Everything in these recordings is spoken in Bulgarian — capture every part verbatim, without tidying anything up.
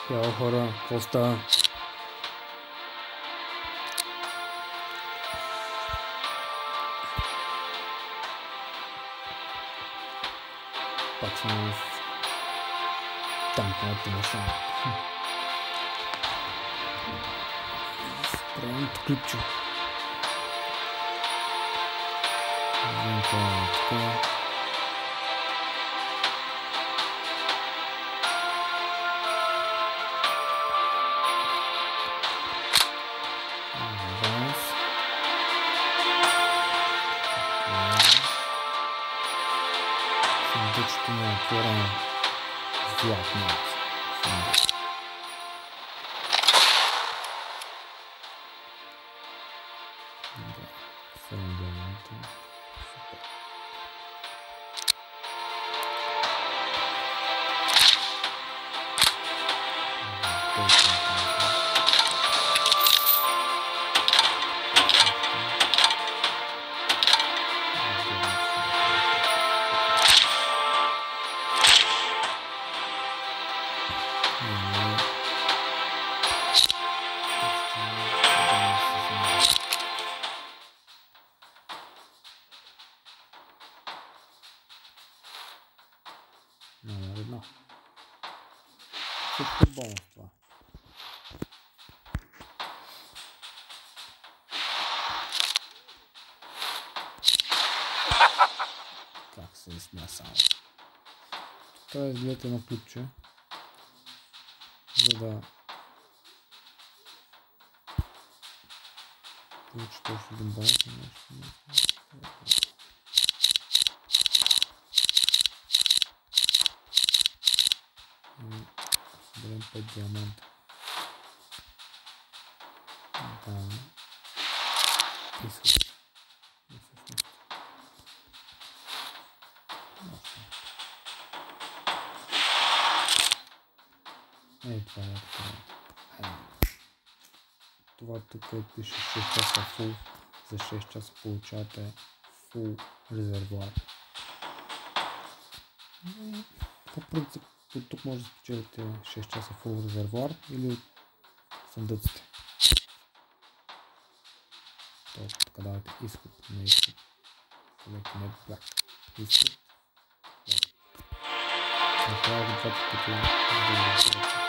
Яо хора, какво става? Пак съм в танковата машина. Правилното клипче. Виждам това е така. Съндъчето ми е отворено златно. Номер едно. Супер бонус това. Как се изсня само. Трябва да изгледате едно клипче, за да получи точно един бонус и нещо. Съберем пет диаманта. Да. Изход. Ей, това е така. Това тук е пише шест часа фул. За шест часа получавате фул резервуар. По принцип, от тук може да спечелите шест часа фул резервуар или от съндъците. Тоест, така давате изход на изход. Колето не е black. Изход. Направя го двата пъти, за да го разберете.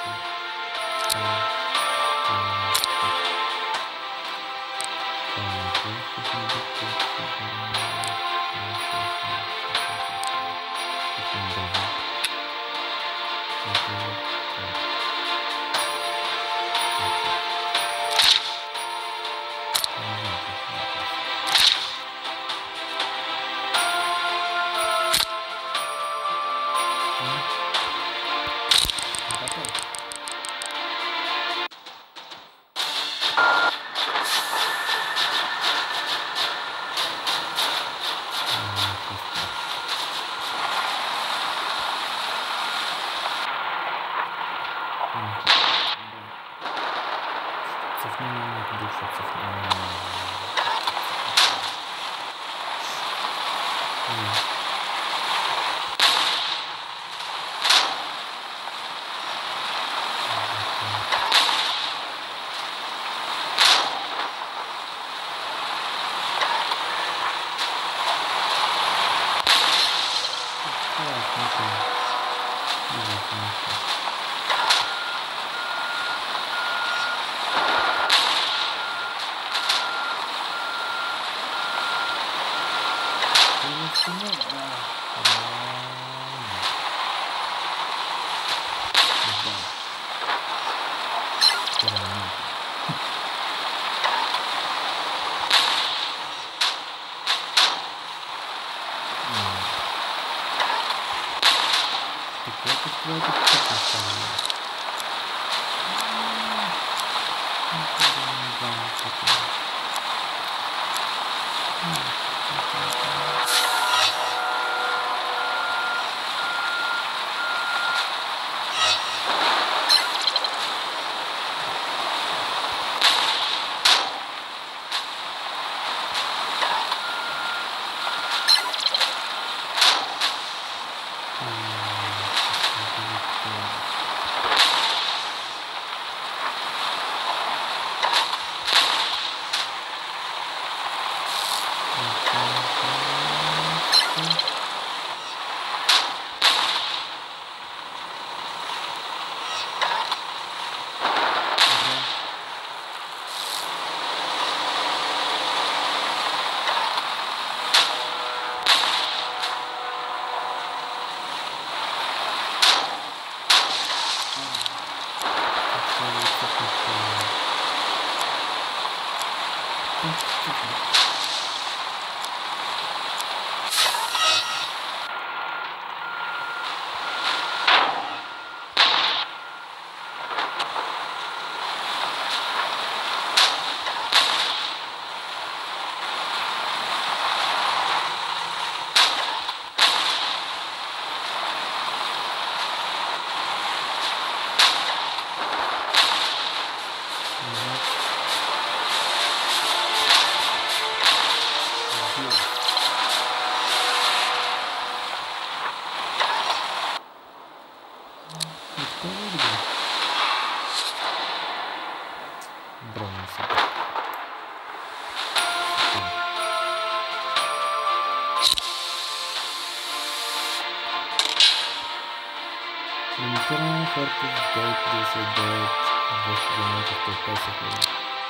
Вчера Фортис девет тридесет и девет в момента сто петдесет минути.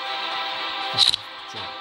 Чу.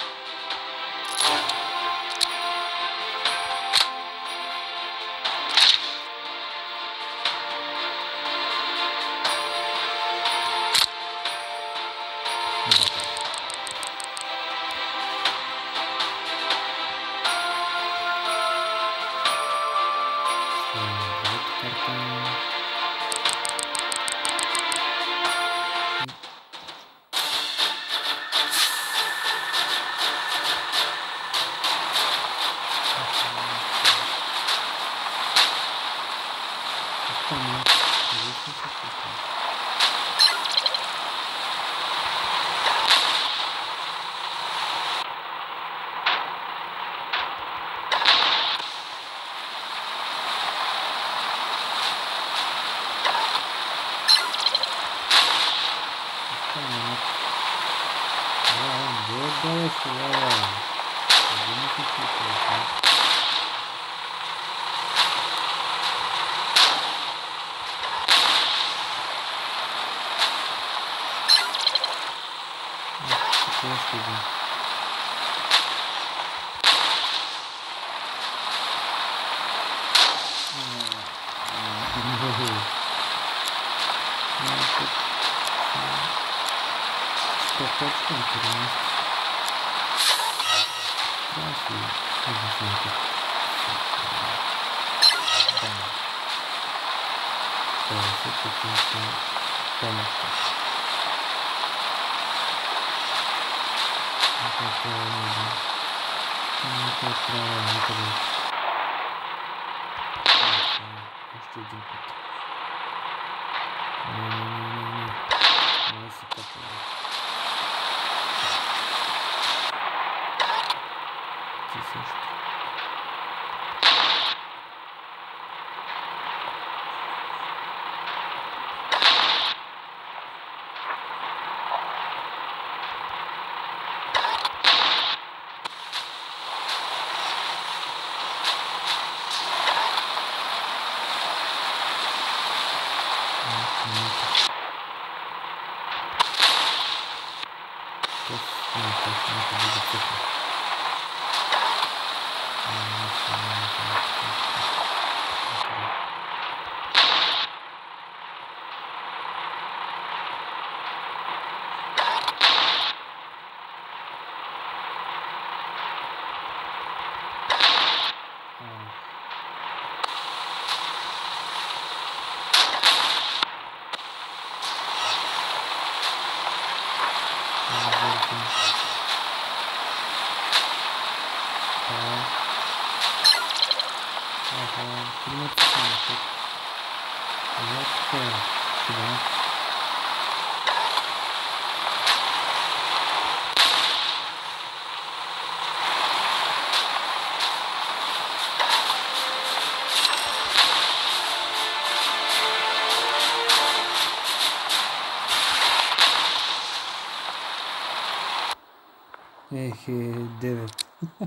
Ех, е, девет.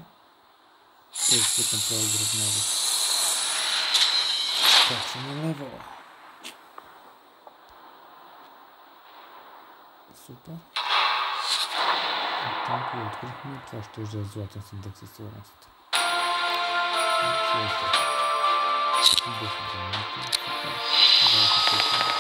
Този път направо гръбнава. Качваме левела. Супер. И там, когато открихме, това ще е златен с индекс със сигурност. Следващото. десет минути. Супер. двадесет минути.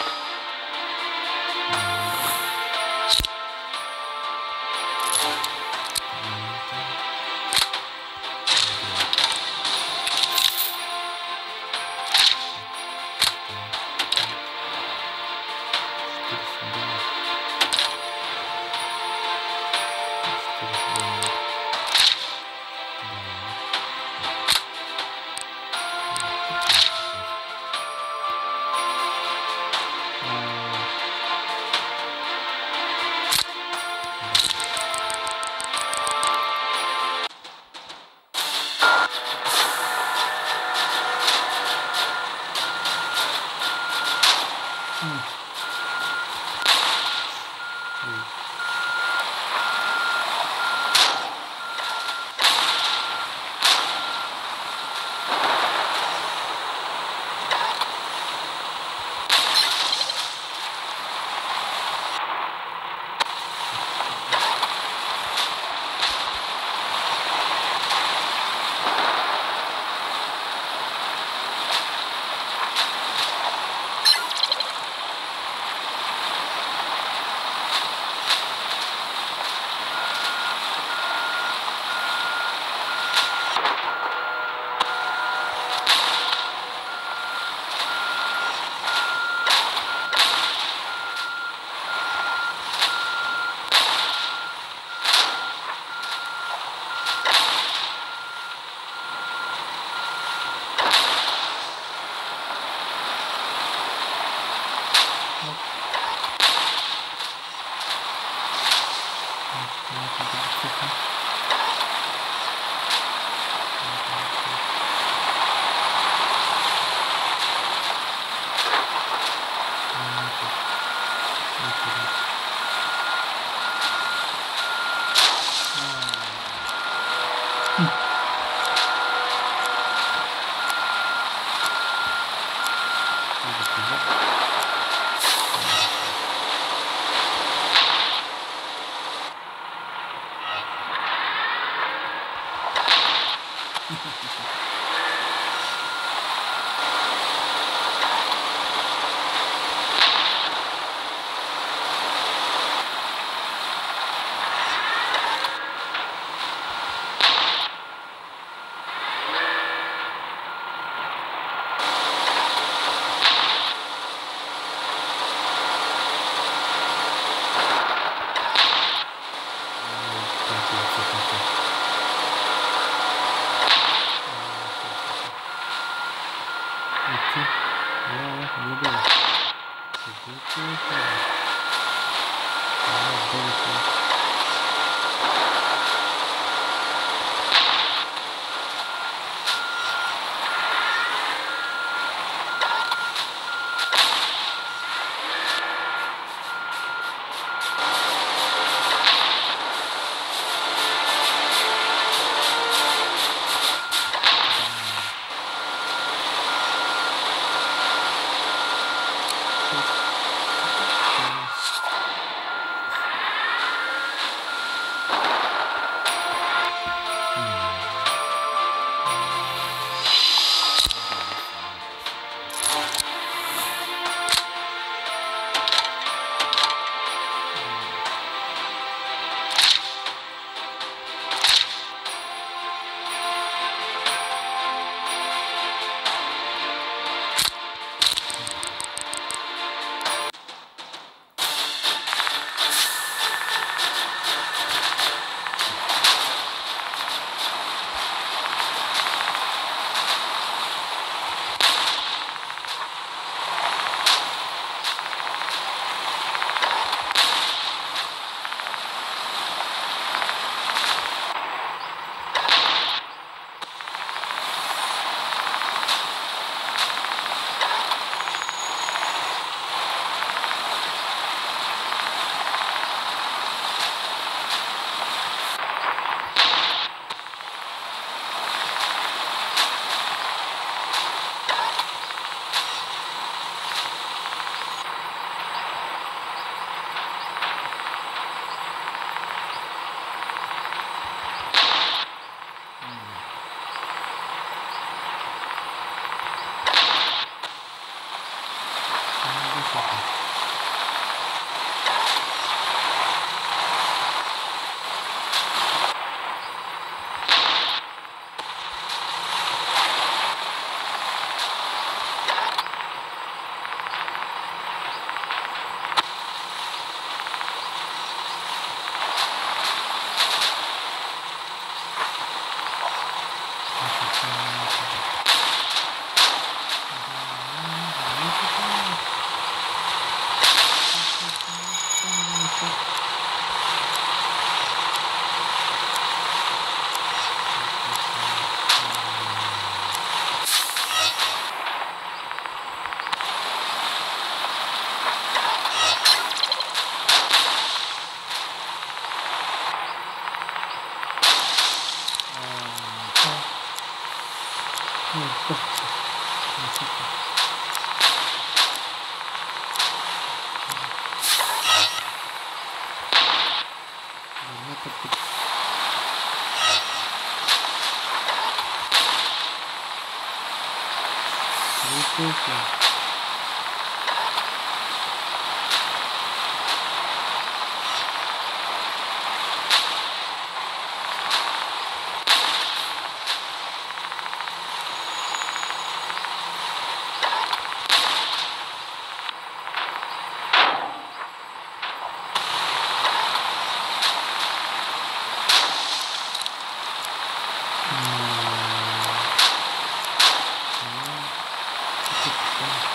Thank you.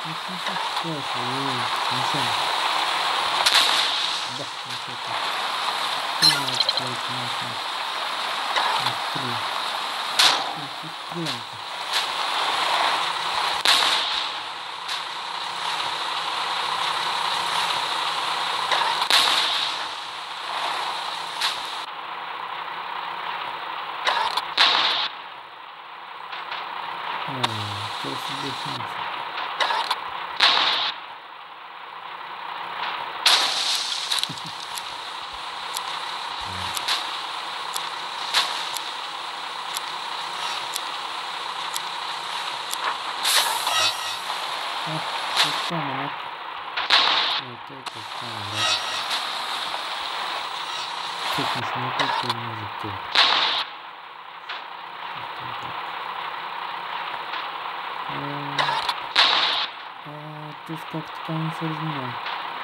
Не съм се сплашил, не съм. Да, не съм. Три малко, който не съм. Три. Три. Три. То си беше нещо. А, това стана, не? Не, това стана, брат. Всъщност не толкова е за това. То с как така не се разминава.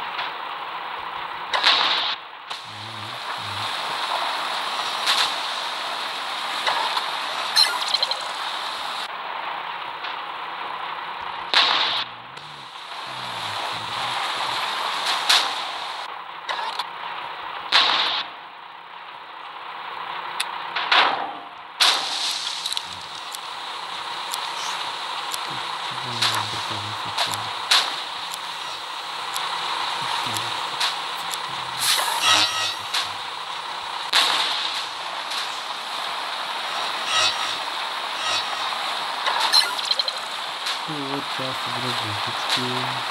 Вот сейчас играть звездочки,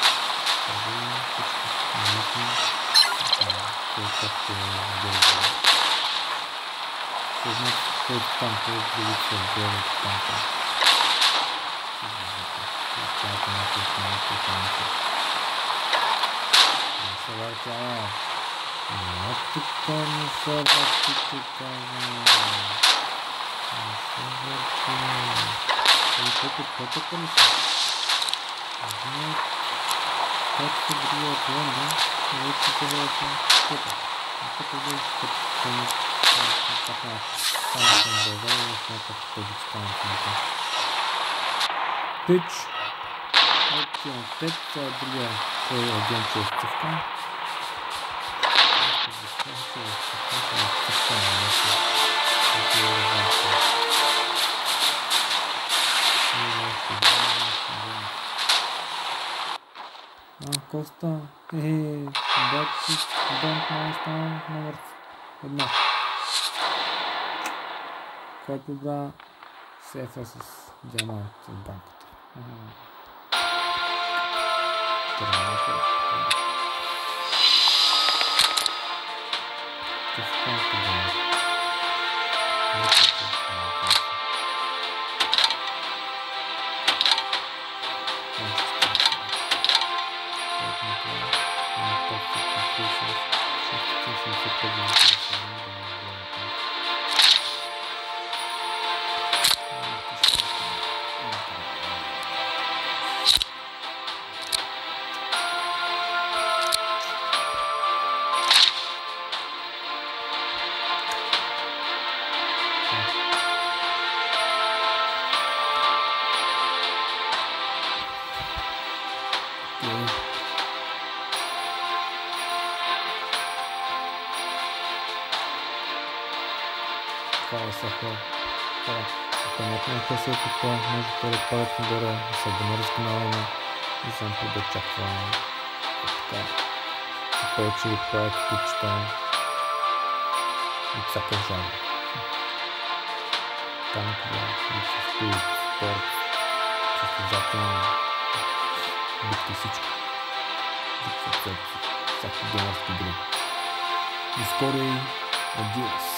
кое-как делать. Все знать, кто это там, кто это прилетел, делать там. Чата на кухне, на кухне. Саварча. Вот ты не саварчи, ты кажешь. Саварча. И тут кто-то колесо. Вот. Как ты бьет вон, да? Вот это вот что-то. Вот это вот что-то. Такая. Самая там была, вот это входит в танк. Тыч. Вот он. Тыч, друга. Кой один чувствовка. А, Коста, е, бати, банк на остана номер едно. Кой прибра сейфа с диамант от банката? Тръгнете. Тъвкалка банк. Това е сахар. Това. Ако някой не хареса какво, можете да падат нагоре, да се абонирате с канала ми и съм да очаквам така. Повече ви правят кучета от всяка жанр. Танкове, мисъстуи, спорт, състезателни, битки, всичко. Всяки геймърски игри. И скоро и адиос!